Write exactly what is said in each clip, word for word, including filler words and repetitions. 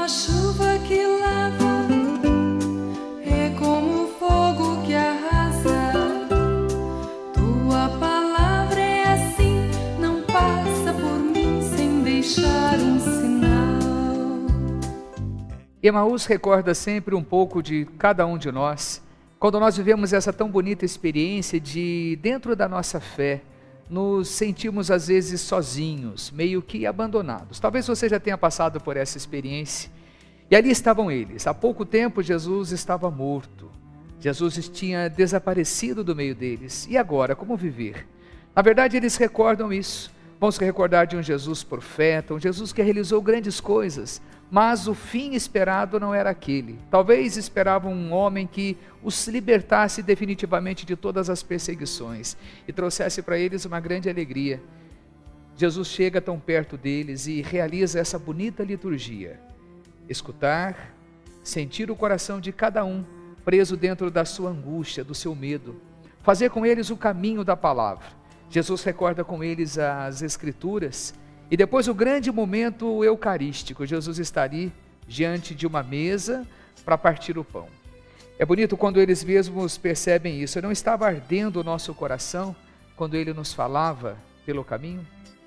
a chuva que lava, é como o fogo que arrasa. Tua palavra é assim, não passa por mim sem deixar um sinal. Emaús recorda sempre um pouco de cada um de nós, quando nós vivemos essa tão bonita experiência de, dentro da nossa fé, nos sentimos às vezes sozinhos, meio que abandonados. Talvez você já tenha passado por essa experiência. E ali estavam eles. Há pouco tempo Jesus estava morto. Jesus tinha desaparecido do meio deles. E agora, como viver? Na verdade, eles recordam isso. Vão se recordar de um Jesus profeta, um Jesus que realizou grandes coisas, mas o fim esperado não era aquele. Talvez esperavam um homem que os libertasse definitivamente de todas as perseguições e trouxesse para eles uma grande alegria. Jesus chega tão perto deles e realiza essa bonita liturgia. Escutar, sentir o coração de cada um preso dentro da sua angústia, do seu medo. Fazer com eles o caminho da palavra. Jesus recorda com eles as Escrituras e depois o grande momento eucarístico. Jesus está ali diante de uma mesa para partir o pão. É bonito quando eles mesmos percebem isso. Não estava ardendo o nosso coração quando Ele nos falava pelo caminho?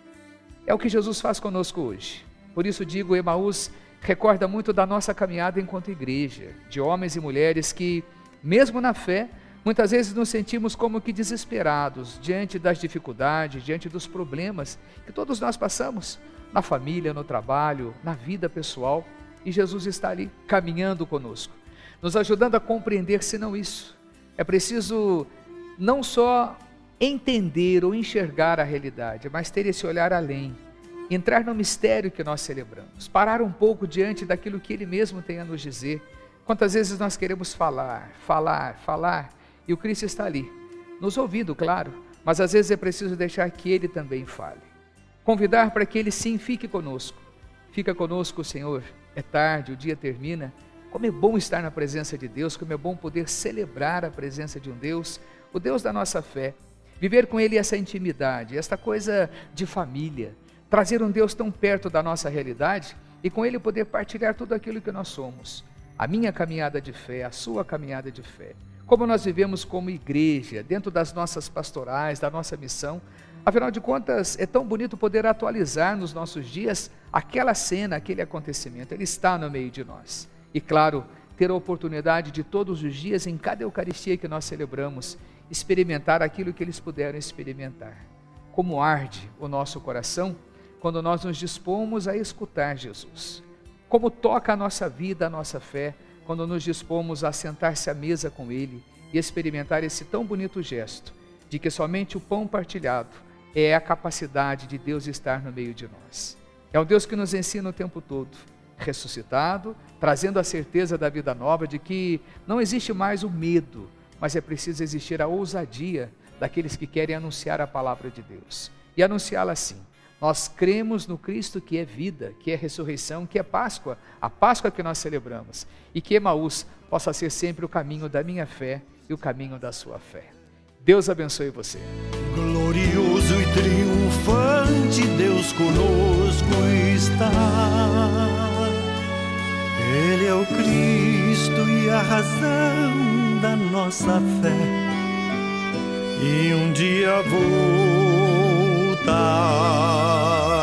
É o que Jesus faz conosco hoje. Por isso digo, Emaús recorda muito da nossa caminhada enquanto igreja, de homens e mulheres que, mesmo na fé, muitas vezes nos sentimos como que desesperados diante das dificuldades, diante dos problemas que todos nós passamos, na família, no trabalho, na vida pessoal, e Jesus está ali caminhando conosco, nos ajudando a compreender, se não isso. É preciso não só entender ou enxergar a realidade, mas ter esse olhar além, entrar no mistério que nós celebramos, parar um pouco diante daquilo que Ele mesmo tem a nos dizer. Quantas vezes nós queremos falar, falar, falar, e o Cristo está ali, nos ouvindo, claro, mas às vezes é preciso deixar que Ele também fale. Convidar para que Ele sim fique conosco. Fica conosco, Senhor. É tarde, o dia termina. Como é bom estar na presença de Deus, como é bom poder celebrar a presença de um Deus, o Deus da nossa fé. Viver com Ele essa intimidade, esta coisa de família. Trazer um Deus tão perto da nossa realidade e com Ele poder partilhar tudo aquilo que nós somos. A minha caminhada de fé, a sua caminhada de fé. Como nós vivemos como igreja, dentro das nossas pastorais, da nossa missão. Afinal de contas, é tão bonito poder atualizar nos nossos dias aquela cena, aquele acontecimento. Ele está no meio de nós. E claro, ter a oportunidade de todos os dias, em cada Eucaristia que nós celebramos, experimentar aquilo que eles puderam experimentar. Como arde o nosso coração quando nós nos dispomos a escutar Jesus. Como toca a nossa vida, a nossa fé, quando nos dispomos a sentar-se à mesa com Ele e experimentar esse tão bonito gesto de que somente o pão partilhado é a capacidade de Deus estar no meio de nós. É um Deus que nos ensina o tempo todo, ressuscitado, trazendo a certeza da vida nova, de que não existe mais o medo, mas é preciso existir a ousadia daqueles que querem anunciar a palavra de Deus. E anunciá-la assim. Nós cremos no Cristo que é vida, que é ressurreição, que é Páscoa, a Páscoa que nós celebramos. E que Emaús possa ser sempre o caminho da minha fé e o caminho da sua fé. Deus abençoe você. Glorioso e triunfante Deus conosco está. Ele é o Cristo e a razão da nossa fé. E um dia voltar.